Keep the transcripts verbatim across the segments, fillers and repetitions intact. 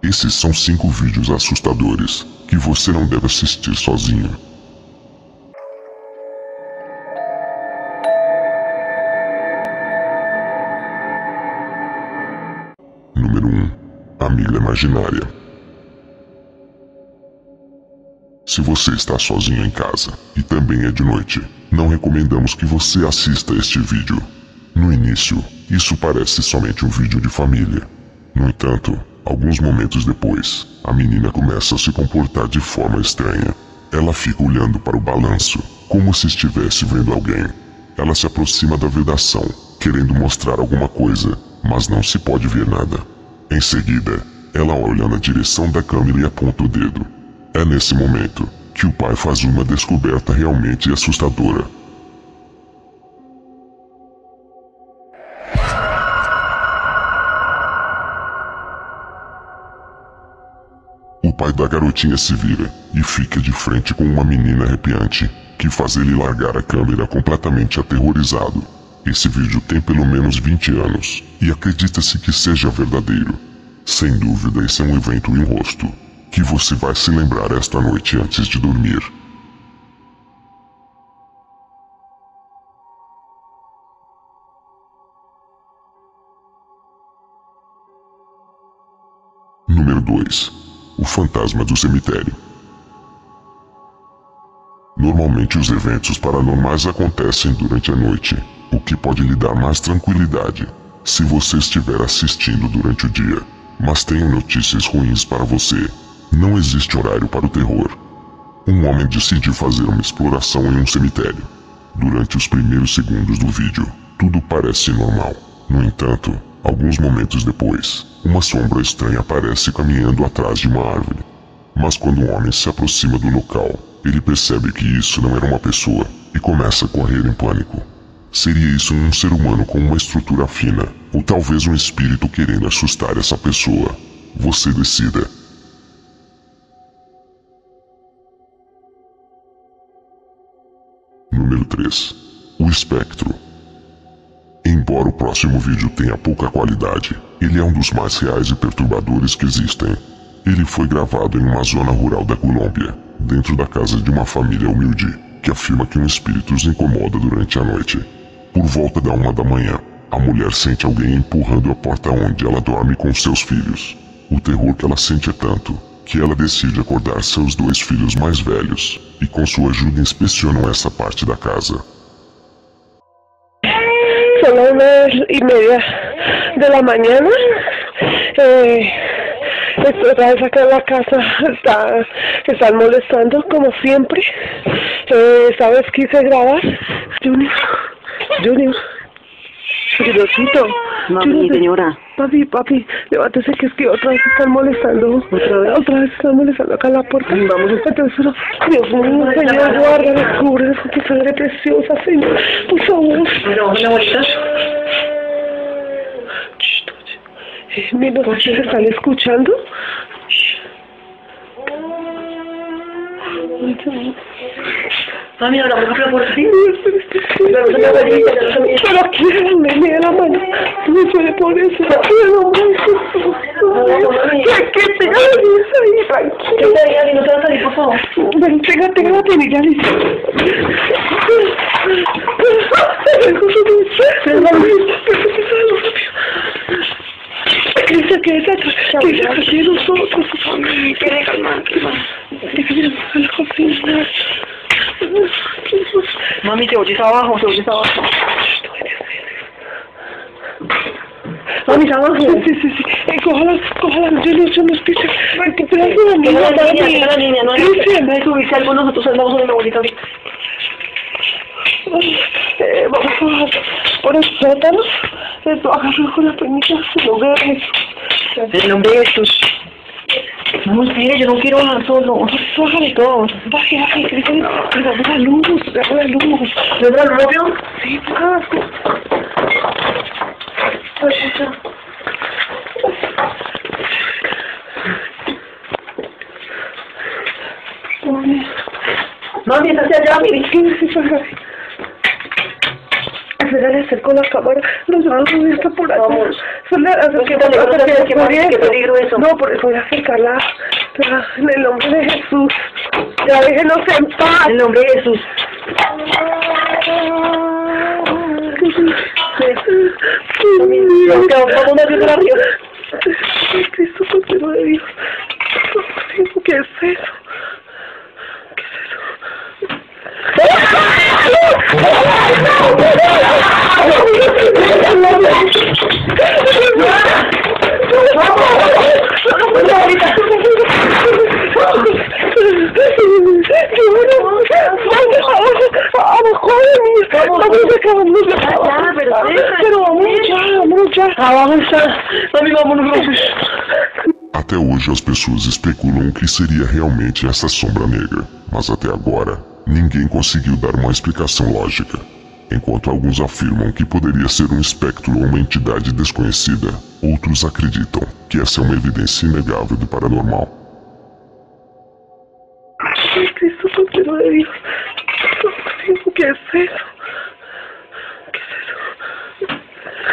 Esses são cinco vídeos assustadores que você não deve assistir sozinho. Número um. Amiga imaginária. Se você está sozinho em casa e também é de noite, não recomendamos que você assista este vídeo. No início, isso parece somente um vídeo de família. No entanto, alguns momentos depois, a menina começa a se comportar de forma estranha. Ela fica olhando para o balanço, como se estivesse vendo alguém. Ela se aproxima da vedação, querendo mostrar alguma coisa, mas não se pode ver nada. Em seguida, ela olha na direção da câmera e aponta o dedo. É nesse momento que o pai faz uma descoberta realmente assustadora. O pai da garotinha se vira e fica de frente com uma menina arrepiante, que faz ele largar a câmera completamente aterrorizado. Esse vídeo tem pelo menos vinte anos, e acredita-se que seja verdadeiro. Sem dúvida, esse é um evento em rosto, que você vai se lembrar esta noite antes de dormir. Número dois. O fantasma do cemitério. Normalmente os eventos paranormais acontecem durante a noite, o que pode lhe dar mais tranquilidade se você estiver assistindo durante o dia. Mas tenho notícias ruins para você. Não existe horário para o terror. Um homem decide fazer uma exploração em um cemitério. Durante os primeiros segundos do vídeo, tudo parece normal. No entanto, alguns momentos depois, uma sombra estranha aparece caminhando atrás de uma árvore. Mas quando o homem se aproxima do local, ele percebe que isso não era uma pessoa e começa a correr em pânico. Seria isso um ser humano com uma estrutura fina, ou talvez um espírito querendo assustar essa pessoa? Você decida. Número três. O espectro. Embora o próximo vídeo tenha pouca qualidade, ele é um dos mais reais e perturbadores que existem. Ele foi gravado em uma zona rural da Colômbia, dentro da casa de uma família humilde, que afirma que um espírito os incomoda durante a noite. Por volta da uma da manhã, a mulher sente alguém empurrando a porta onde ela dorme com seus filhos. O terror que ela sente é tanto, que ela decide acordar seus dois filhos mais velhos, e com sua ajuda inspecionam essa parte da casa. Son las nueve y media de la mañana. Eh, estoy otra vez acá en la casa. Está, están molestando como siempre. Eh, esta vez quise grabar. Junior, Junior, Juniorcito. Mami, señora. Papi, papi, levántese que es que otra vez están molestando. ¿Otra vez? Otra vez están molestando acá en la puerta. Vamos, entonces, pero, Dios mío, Señor, guarda, descubre tu sangre preciosa, Señor, por favor. Pero, hola, bonita. Eh, mira, no sé si se están escuchando. Mami, ahora vamos a por ti. Pero quiero el nene de la mano. No puede por eso. Quiero mucho. Que tenga la lista ahí, tranquilo. No te vas a salir, por favor. Ven, tenga, tenga la tenilla lista. Cristian, quédate atrás. Cristian, aquí de nosotros. Quiere calmar, calmar. Déjame a la cocina. Mami, te oyes abajo, te oyes abajo. Mami, abajo. Sí, sí, sí. Eh, cójala, cójala. Yo no, yo no estoy... ¿Qué te hace la niña? La niña, la niña, no hay Cristian. que subirse algo, nosotros andamos con mi abuelita ahorita. Eh, vamos a bajar por el sótano. Eh, agarro con la peñita. No veo eso. El nombre de Jesús. No, mire, yo no quiero bajar solo. Bájale todo. Baje, baje, Cristian. Dame la luz, dame la luz. ¿De verdad lo rápido? Sí, bajo. Mami, está hacia allá, mire. Sí, sí, baja. Espera, Venga, le acerco la cámara. No, yo no voy a estar por aquí. Vamos. Solo acerquemos No, hasta que qué después qué peligro eso. No, por eso voy a acercarla. La- En el nombre de Jesús. Ya déjenos en paz. En el nombre de Jesús. Vamos a hacer arriba. Cristo, Cordero de Dios. ¿Qué es eso? ¿Qué es eso? Até hoje as pessoas especulam o que seria realmente essa sombra negra, mas até agora ninguém conseguiu dar uma explicação lógica. Enquanto alguns afirmam que poderia ser um espectro ou uma entidade desconhecida, outros acreditam que essa é uma evidência inegável do paranormal. Cristo, Cordero de Dios. ¿Qué es eso? ¿Qué es eso?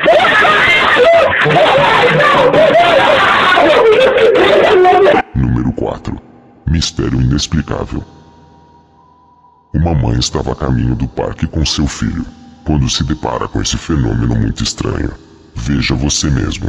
Número quatro. Mistério inexplicável. Uma mãe estava a caminho do parque com seu filho, quando se depara com esse fenômeno muito estranho. Veja você mesmo.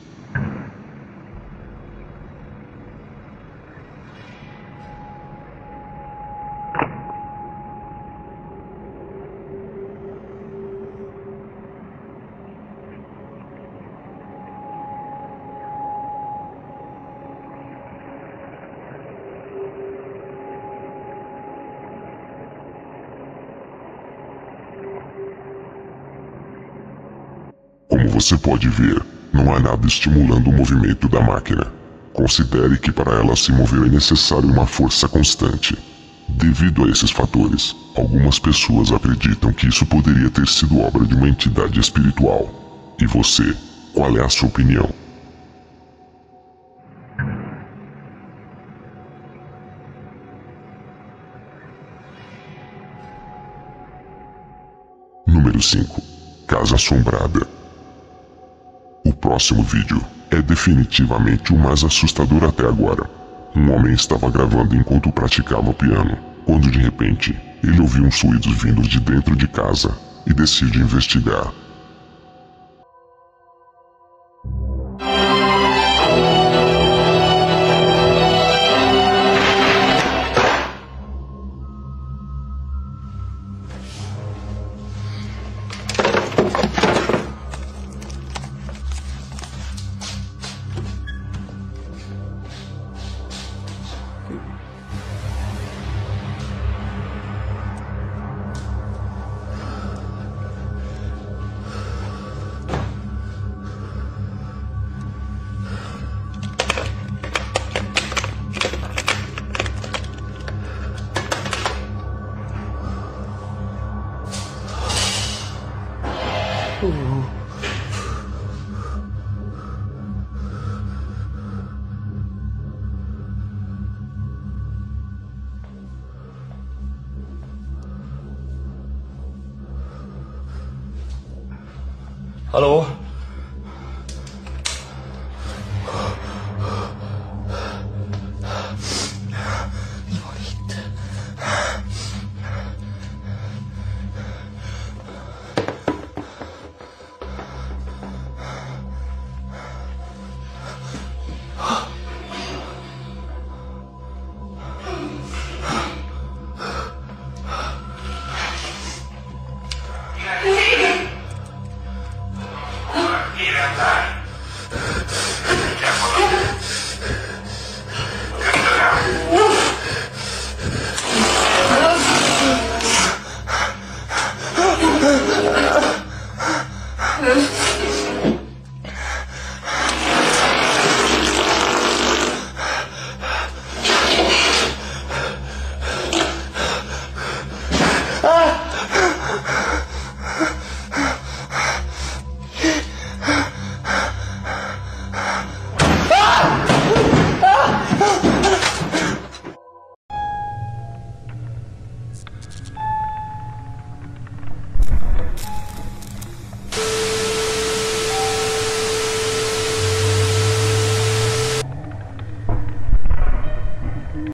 Como você pode ver, não há nada estimulando o movimento da máquina. Considere que para ela se mover é necessário uma força constante. Devido a esses fatores, algumas pessoas acreditam que isso poderia ter sido obra de uma entidade espiritual. E você, qual é a sua opinião? Número cinco. Casa Assombrada. O próximo vídeo é definitivamente o mais assustador até agora. Um homem estava gravando enquanto praticava piano, quando de repente, ele ouviu uns ruídos vindos de dentro de casa e decide investigar. Hallo?